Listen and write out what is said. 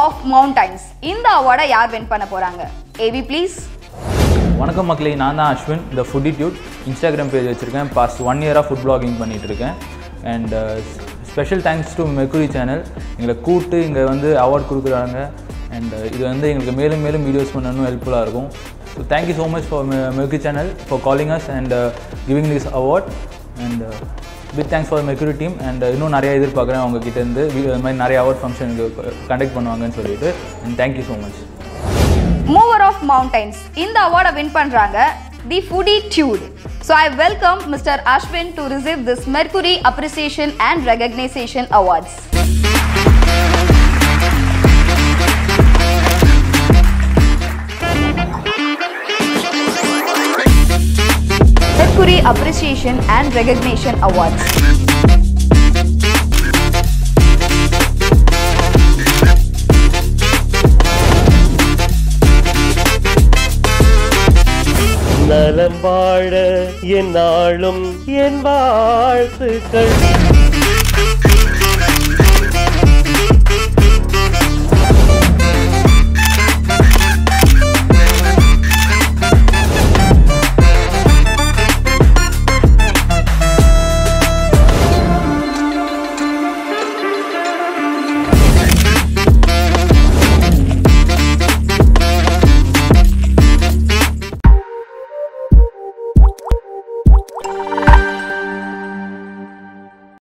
of mountains. இந்த அவார்டை யார் win பண்ண போறாங்க? AV please. வணக்கம் மக்களே, நான் தான் அஸ்வின். இந்த ஃபுட்டிடியூட் இன்ஸ்டாகிராம் பேஜ் வச்சுருக்கேன். பாஸ்ட் 1 இயராக ஃபுட் பிளாகிங் பண்ணிகிட்ருக்கேன். And special thanks to Mercury channel. எங்களை கூப்பிட்டு இங்கே வந்து அவார்ட் கொடுக்குறாங்க. அண்ட் இது வந்து எங்களுக்கு மேலும் மேலும் வீடியோஸ் பண்ணணும் ஹெல்ப்ஃபுல்லாக இருக்கும். So thank you so much for Mercury channel for calling us and giving this award. And big thanks for Mercury team. அண்ட் இன்னும் நிறையா எதிர்பார்க்குறேன் அவங்ககிட்டேருந்து. இது மாதிரி நிறைய அவார்ட் ஃபங்க்ஷனுக்கு கண்டக்ட் பண்ணுவாங்கன்னு சொல்லிட்டு. And thank you so much. Mover of mountains இந்த அவார்டை வின் பண்றாங்க தி ஃபுட்டிடியூட். So I welcome Mr. Ashwin to receive this Mercury Appreciation and Recognition Awards. Mercury Appreciation and Recognition Awards. நலம் வாழ என் நாளும் என் வாழ்த்துக்கள்.